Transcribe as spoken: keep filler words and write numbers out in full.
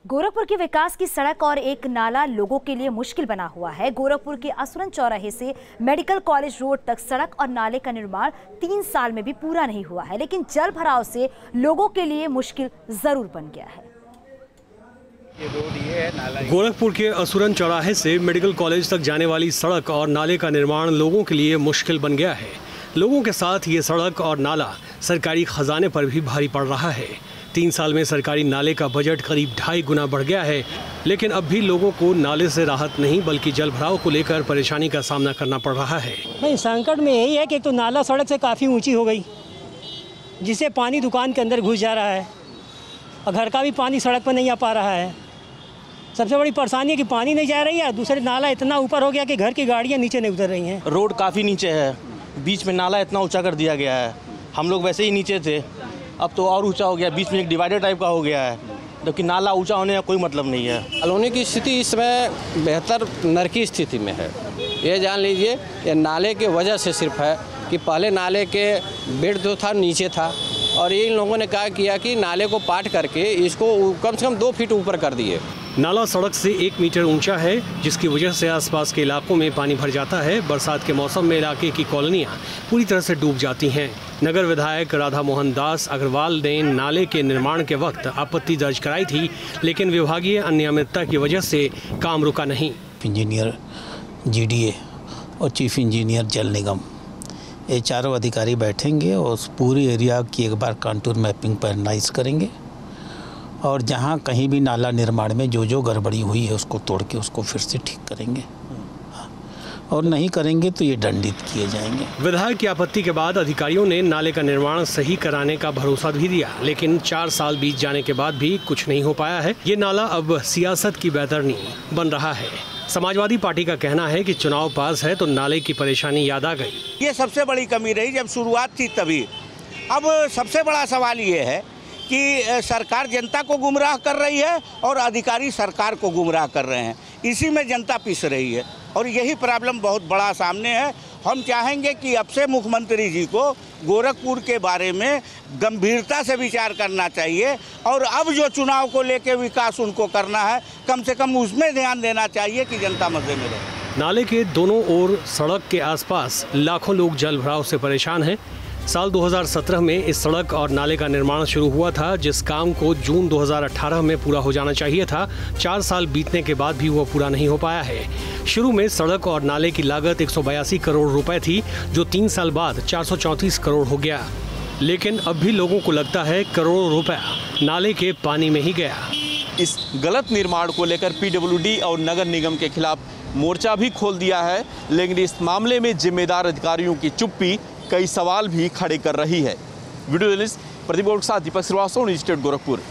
गोरखपुर के विकास की सड़क और एक नाला लोगों के लिए मुश्किल बना हुआ है। गोरखपुर के असुरन चौराहे से मेडिकल कॉलेज रोड तक सड़क और नाले का निर्माण तीन साल में भी पूरा नहीं हुआ है, लेकिन जल भराव से लोगों के लिए मुश्किल जरूर बन गया है। ये रोड ये है नाला। गोरखपुर के असुरन चौराहे से मेडिकल कॉलेज तक जाने वाली सड़क और नाले का निर्माण लोगों के लिए मुश्किल बन गया है। लोगों के साथ ये सड़क और नाला सरकारी खजाने पर भी भारी पड़ रहा है। तीन साल में सरकारी नाले का बजट करीब ढाई गुना बढ़ गया है, लेकिन अब भी लोगों को नाले से राहत नहीं बल्कि जल भराव को लेकर परेशानी का सामना करना पड़ रहा है। नहीं, संकट में यही है कि एक तो नाला सड़क से काफ़ी ऊंची हो गई, जिससे पानी दुकान के अंदर घुस जा रहा है और घर का भी पानी सड़क पर नहीं आ पा रहा है। सबसे बड़ी परेशानी है कि पानी नहीं जा रही है, दूसरे नाला इतना ऊपर हो गया कि घर की गाड़ियाँ नीचे नहीं उतर रही हैं। रोड काफ़ी नीचे है, बीच में नाला इतना ऊँचा कर दिया गया है। हम लोग वैसे ही नीचे थे, अब तो और ऊंचा हो गया, बीच में एक डिवाइडर टाइप का हो गया है, जबकि नाला ऊंचा होने का कोई मतलब नहीं है। कॉलोनी की स्थिति इस समय बेहतर नरकी स्थिति में है। ये जान लीजिए ये नाले के वजह से सिर्फ है कि पहले नाले के बेड जो था नीचे था और इन लोगों ने क्या किया कि नाले को पाट करके इसको कम से कम दो फीट ऊपर कर दिए। नाला सड़क से एक मीटर ऊंचा है, जिसकी वजह से आसपास के इलाकों में पानी भर जाता है। बरसात के मौसम में इलाके की कॉलोनियां पूरी तरह से डूब जाती हैं। नगर विधायक राधा मोहन दास अग्रवाल ने नाले के निर्माण के वक्त आपत्ति दर्ज कराई थी, लेकिन विभागीय अनियमितता की वजह से काम रुका नहीं। इंजीनियर, जीडीए और चीफ इंजीनियर जल निगम, ये चारों अधिकारी बैठेंगे और उस पूरी एरिया की एक बार कंटूर मैपिंग पर एनालाइज करेंगे और जहाँ कहीं भी नाला निर्माण में जो जो गड़बड़ी हुई है उसको तोड़ के उसको फिर से ठीक करेंगे, और नहीं करेंगे तो ये दंडित किए जाएंगे। विधायक की आपत्ति के बाद अधिकारियों ने नाले का निर्माण सही कराने का भरोसा भी दिया, लेकिन चार साल बीत जाने के बाद भी कुछ नहीं हो पाया है। ये नाला अब सियासत की बैतरनी बन रहा है। समाजवादी पार्टी का कहना है कि चुनाव पास है तो नाले की परेशानी याद आ गई। ये सबसे बड़ी कमी रही जब शुरुआत थी तभी। अब सबसे बड़ा सवाल ये है कि सरकार जनता को गुमराह कर रही है और अधिकारी सरकार को गुमराह कर रहे हैं। इसी में जनता पिस रही है और यही प्रॉब्लम बहुत बड़ा सामने है। हम चाहेंगे कि अब से मुख्यमंत्री जी को गोरखपुर के बारे में गंभीरता से विचार करना चाहिए और अब जो चुनाव को लेकर विकास उनको करना है, कम से कम उसमें ध्यान देना चाहिए कि जनता मजे में रहे। नाले के दोनों ओर सड़क के आसपास लाखों लोग जल भराव से परेशान हैं। साल दो हज़ार सत्रह में इस सड़क और नाले का निर्माण शुरू हुआ था, जिस काम को जून दो हज़ार अठारह में पूरा हो जाना चाहिए था। चार साल बीतने के बाद भी वो पूरा नहीं हो पाया है। शुरू में सड़क और नाले की लागत एक सौ बयासी करोड़ रुपए थी, जो तीन साल बाद चार सौ चौंतीस करोड़ हो गया, लेकिन अब भी लोगों को लगता है करोड़ों रुपया नाले के पानी में ही गया। इस गलत निर्माण को लेकर पीडब्ल्यूडी और नगर निगम के खिलाफ मोर्चा भी खोल दिया है, लेकिन इस मामले में जिम्मेदार अधिकारियों की चुप्पी कई सवाल भी खड़े कर रही है। वीडियो जर्नलिस्ट प्रदीप गौड़ के साथ दीपक श्रीवास्तव, न्यूज़ एटीन गोरखपुर।